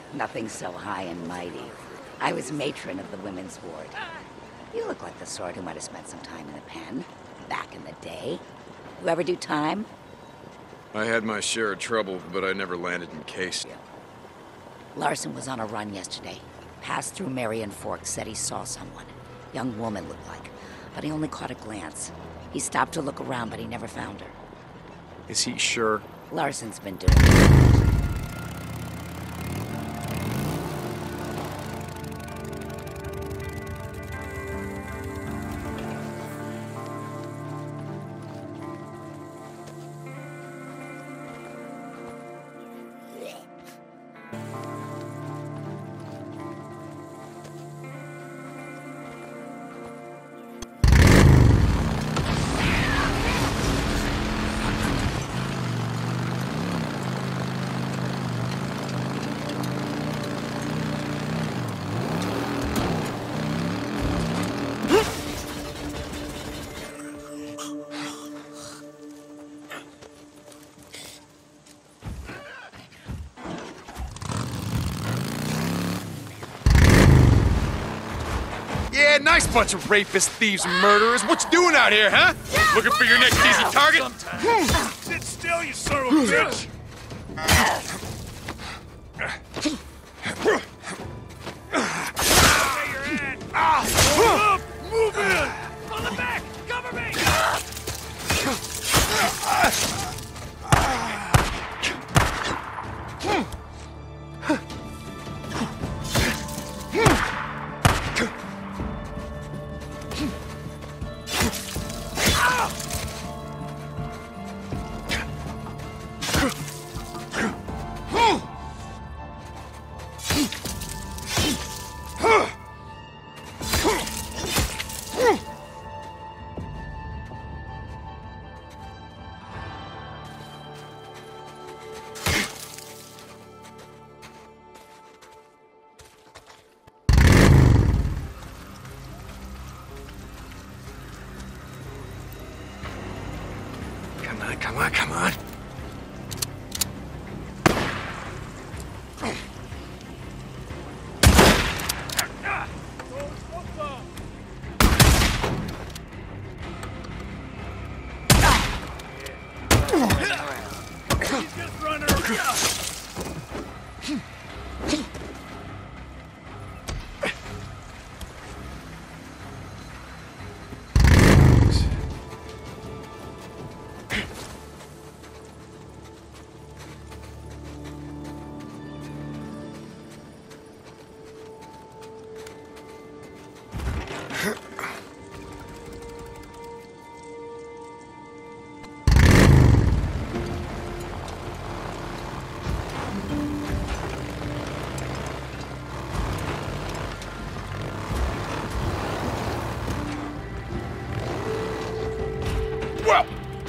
Nothing so high and mighty. I was matron of the women's ward. You look like the sort who might have spent some time in the pen, back in the day. You ever do time? I had my share of trouble, but I never landed in case. Larson was on a run yesterday. Passed through Marion Fork, said he saw someone. Young woman looked like, but he only caught a glance. He stopped to look around, but he never found her. Is he sure? Larson's been doing it. Yeah, nice bunch of rapists, thieves, and murderers. What you doing out here, huh? Looking for your next easy target? Sit still, you son of a bitch! Move in! On the back! Cover me! Come on. Well.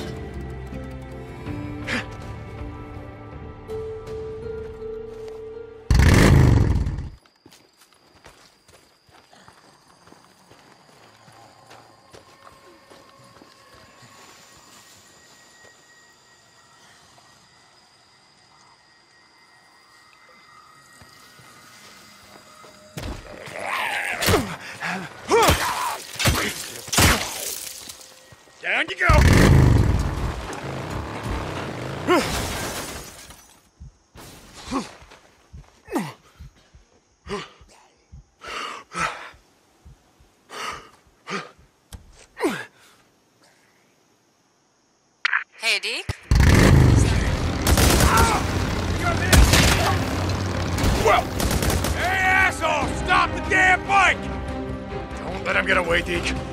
Down you go! Hey, Deke? Well! Hey, asshole! Stop the damn bike! Don't let him get away, Deke.